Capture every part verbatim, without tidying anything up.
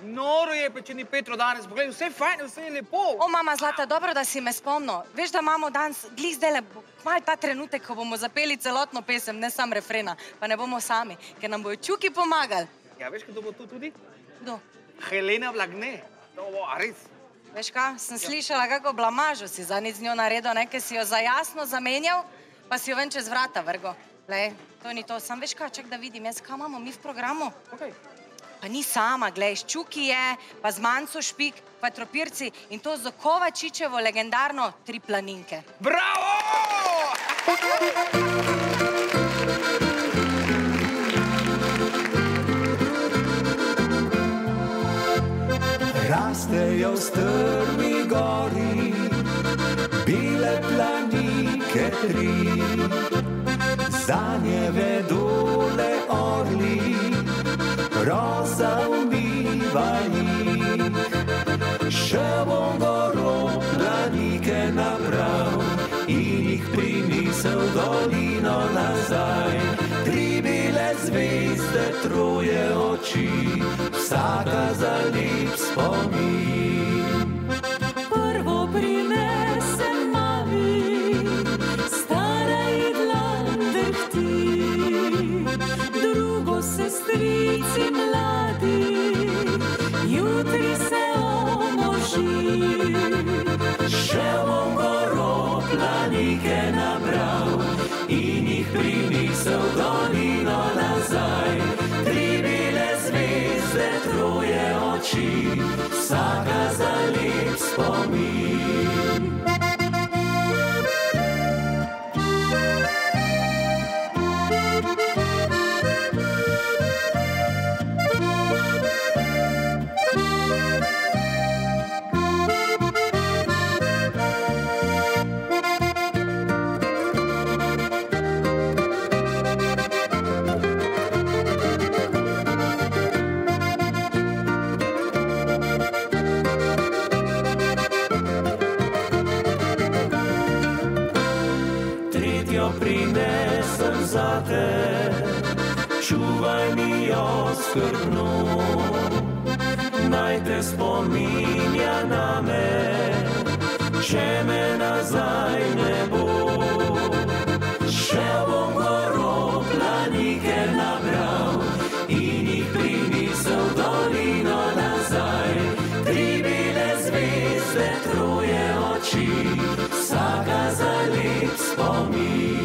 Noro je pečeni Petro danes, poglej, vse je fajn, vse je lepo. O, mama Zlata, dobro, da si me spomnil. Veš, da imamo danes, glih zdajle, kmalu ta trenutek, ko bomo zapeli celotno pesem, ne sam refrena, pa ne bomo sami, ker nam bojo čuki pomagali. Ja, veš, kdo bo tu tudi? Kdo? Helena Blagne. To bo, a res? Veš kaj, sem slišala, kako blamažo si zadnjič z njo naredil, ne, ker si jo za jasno zamenjal, pa si jo ven čez vrata vrgo. Glej, to ni to. Sam veš kaj, čak da vidim, jaz kaj imamo mi v programu? Okej. Pa ni sama, glej, Ščuki je, pa z Manco Špik, pa Tropirci in to z Kovačičevo legendarno Tri planinke. Bravo! Rastejo v strmi gori, bele planike tri, zanje vedo le orli, roza umiva jih. Še bom goro planike nabral in jih prinesel v dolino nazaj. Tri bele zvezde, troje oči, vsaka za lep spomin. Prvo prinesem mami, stara jedla drhti, drugo sestrici mladi, jutri se omoži. Še bom goro planike nabral in jih prinesel v dolino nazaj. Tri bele zvezde, troje oči, vsaka za lep spomin. Prinesem zate, čuvaj mi jo skrbno, naj te spominja name, če me nazaj ne bo. Še bom goro planike nabral in jih prinesel v dolino nazaj. Tri bele zvezde, troje oči, vsaka za lep spomin.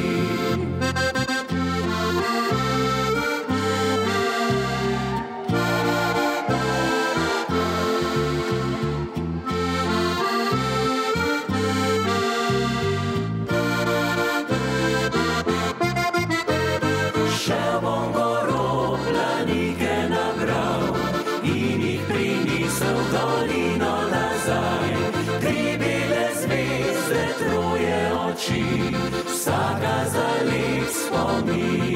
Še bom goro planike nabral in jih prinesel v dolino nazaj. Tri bele zvezde, troje oči, vsaka za lep spomin.